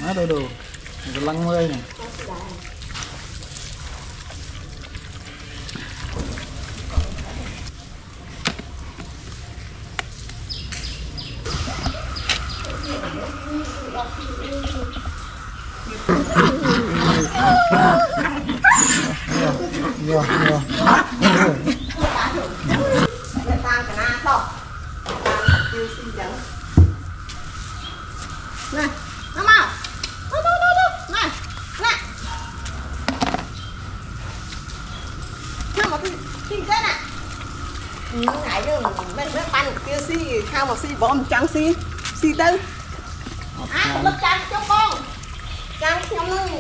Má đồ đồ. Cái lăng mươi này. Nhiều. Này, nó mau. Này. Nó một cái nè. Ngại chứ bên ban kia xi khao một xi bom trắng xi tư. Con lớp trắng cho con. Trắng theo lưng.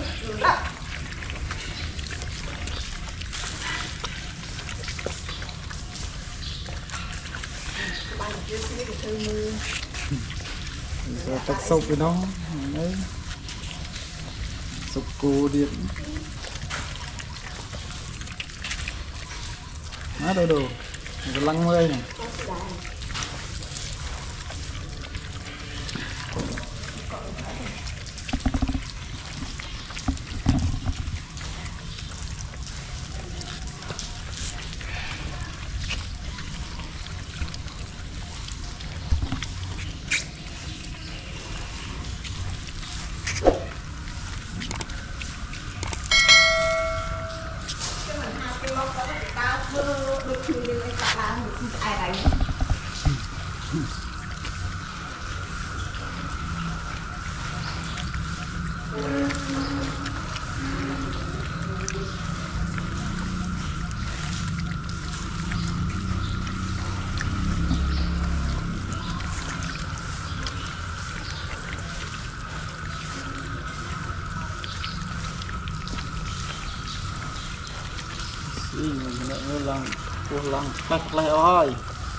Rồi tách sâu với nó đấy, sốc cô điện má đồ đồ. Cái lăng mươi này. Mình lại lần tắt lại ơi.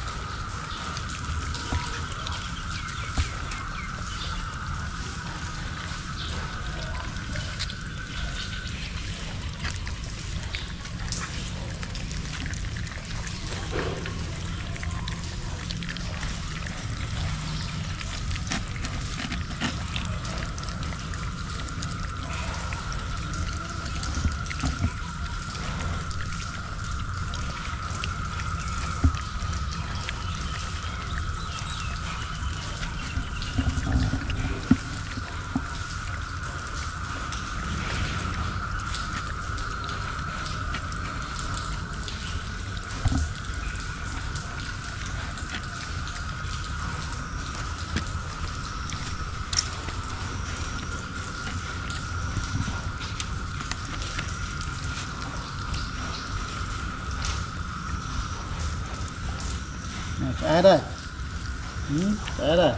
Trẻ đây. Trẻ đây.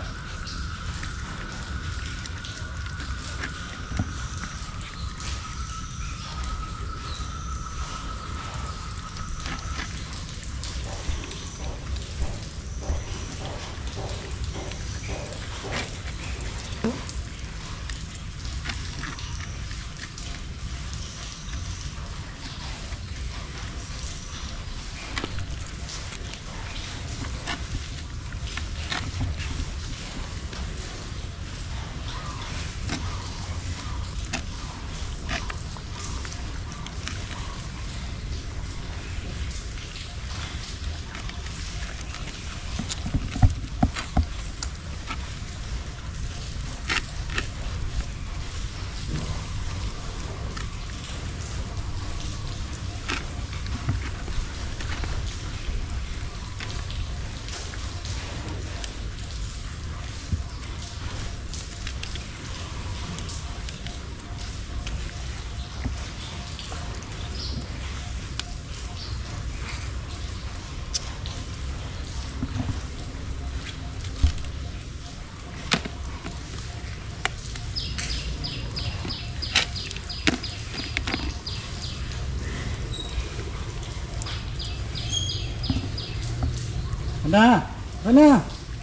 Nè, nè,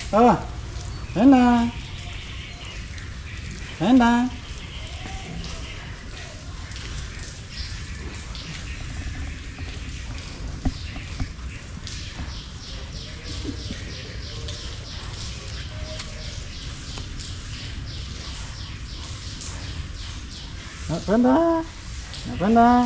nè. Bên đó. Bên đó.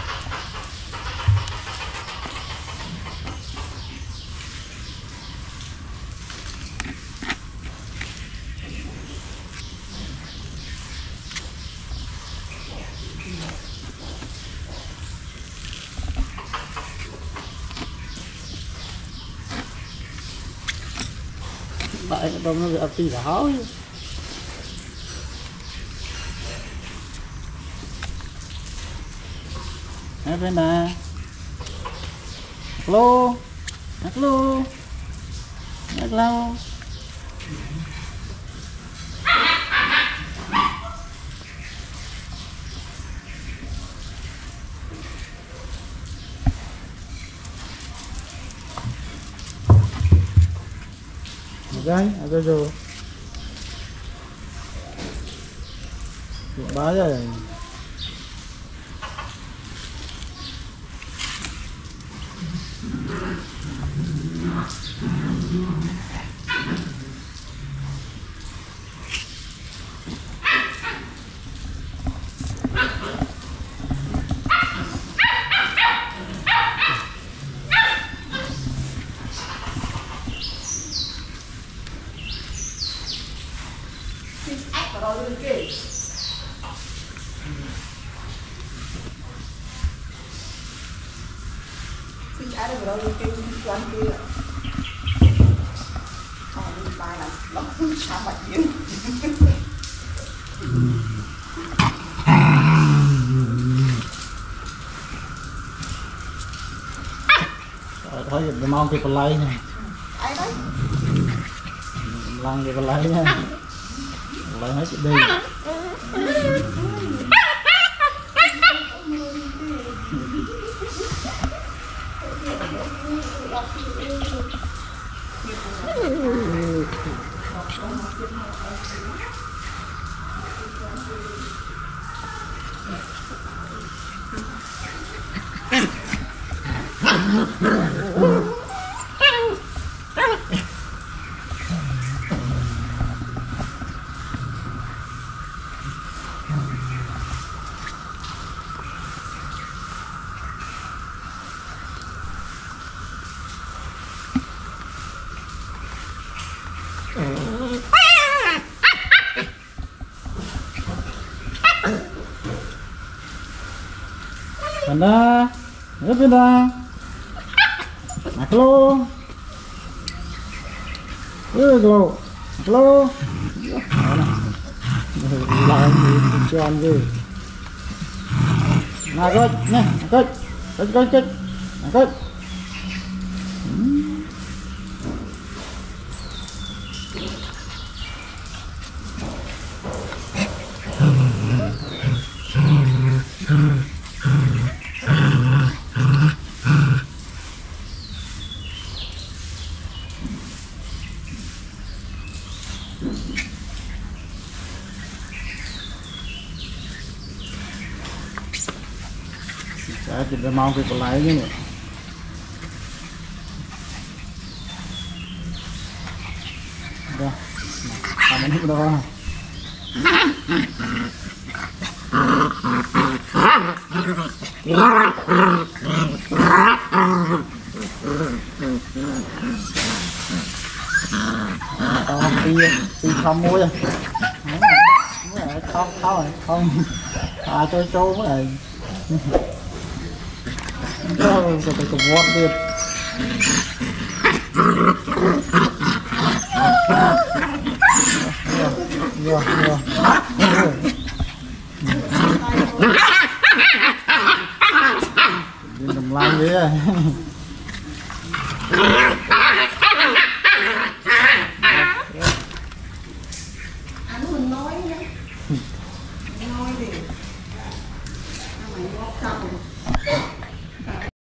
Tại cái đông nó bị tì đảo. Hãy bên nè. Lô. Lô. Lô. Đây, ada rồi. Bá rồi. Ada berapa kali tuan dia? Oh, ini banyak. Langsung camat dia. Thôi giờ mong cái play này. Ai đấy? Lăn cái play nha. Play hết đi. Bên đó, bên đó, nè lô, lô, lô, lại cho anh gì, nè coi, nè coi, coi. Kita mau ke pelainya nih. Udah, kamu ini udah. Đi không mua rồi. Không. Trâu mới này. Oh, so take a walk there. Yeah. Đi làm lan vậy.